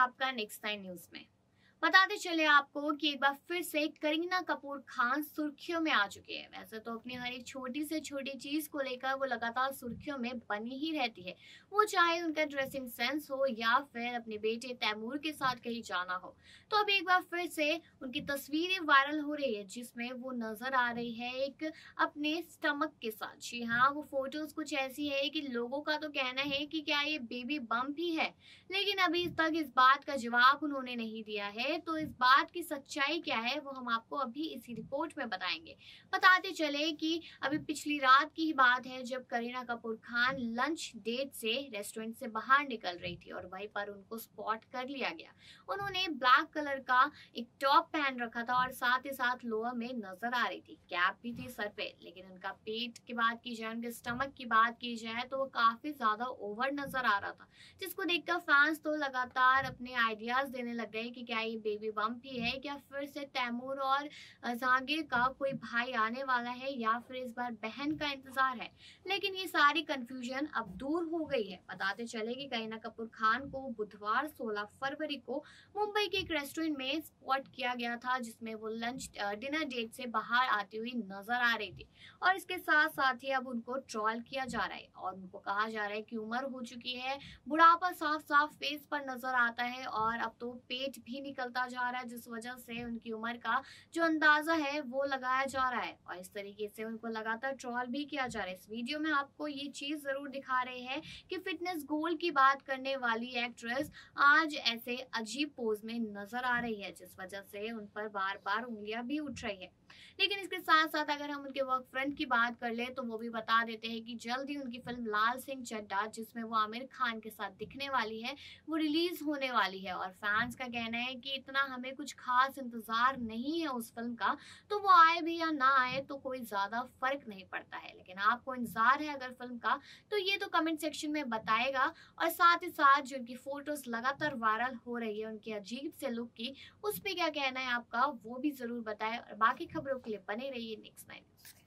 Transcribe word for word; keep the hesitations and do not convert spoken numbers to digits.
आपका next nine news में। बताते चले आपको कि एक बार फिर से करीना कपूर खान सुर्खियों में आ चुके हैं। वैसे तो अपनी हर एक छोटी से छोटी चीज को लेकर वो लगातार सुर्खियों में बनी ही रहती है, वो चाहे उनका ड्रेसिंग सेंस हो या फिर अपने बेटे तैमूर के साथ कहीं जाना हो। तो अब एक बार फिर से उनकी तस्वीरें वायरल हो रही है जिसमें वो नजर आ रही है एक अपने स्टमक के साथ। जी हाँ, वो फोटोज कुछ ऐसी है कि लोगों का तो कहना है कि क्या ये बेबी बम्प ही है, लेकिन अभी तक इस बात का जवाब उन्होंने नहीं दिया है। तो इस बात की सच्चाई क्या है वो हम आपको अभी इसी रिपोर्ट में बताएंगे। बताते चले कि अभी पिछली रात की ही बात है जब करीना कपूर खान लंच डेट से रेस्टोरेंट से बाहर निकल रही थी और वहीं पर उनको स्पॉट कर लिया गया। उन्होंने ब्लैक कलर का एक टॉप पहन रखा था और साथ ही साथ लोअर में नजर आ रही थी, कैप भी थी सर पे। लेकिन उनका पेट की बात की जाए, उनके स्टमक की बात की जाए तो वो काफी ज्यादा ओवर नजर आ रहा था, जिसको देखकर फैंस तो लगातार अपने आइडियाज देने लग गए कि क्या ये बेबी बम्प ही है, क्या फिर से तैमूर और जहांगीर का कोई भाई आने वाला है या फिर इस बार बहन का इंतजार है। लेकिन ये सारी कंफ्यूजन अब दूर हो गई है। बताते चले कि करीना कपूर खान को बुधवार सोलह फरवरी को मुंबई के एक रेस्टोरेंट में स्पॉट किया गया था जिसमें वो लंच डिनर डेट से बाहर आती हुई नजर आ रही थी। और इसके साथ साथ ही अब उनको ट्रॉल किया जा रहा है और उनको कहा जा रहा है कि उम्र हो चुकी है, बुढ़ापा साफ साफ फेस पर नजर आता है और अब तो पेट भी निकलता जा रहा है, जिस वजह से उनकी उम्र का जो अंदाजा है वो लगाया जा रहा है और इस तरीके से उनको लगातार ट्रॉल भी किया जा रहा है। इस वीडियो में आपको ये चीज जरूर दिखा रहे हैं कि फिटनेस गोल की बात करने वाली एक्ट्रेस आज ऐसे अजीब पोज में नजर आ रही है, जिस वजह से उन पर बार बार उंगलियां भी उठ रही है। लेकिन इसके साथ साथ अगर हम उनके वर्क फ्रंट की बात कर ले तो वो भी बता देते हैं कि जल्द ही उनकी फिल्म लाल सिंह चड्ढा, जिसमें वो आमिर खान के साथ दिखने वाली है, वो रिलीज होने वाली है। और फैंस का कहना है कि इतना हमें कुछ खास इंतजार नहीं है उस फिल्म का, तो वो आए भी या ना आए तो कोई ज्यादा फर्क नहीं पड़ता है। लेकिन आपको इंतजार है अगर फिल्म का तो ये तो कमेंट सेक्शन में बताएगा। और साथ ही साथ जो उनकी फोटोज लगातार वायरल हो रही है उनके अजीब से लुक की, उस पर क्या कहना है आपका वो भी जरूर बताएं। और बाकी खबरों के लिए बने रहिए नेक्स्ट नाइन।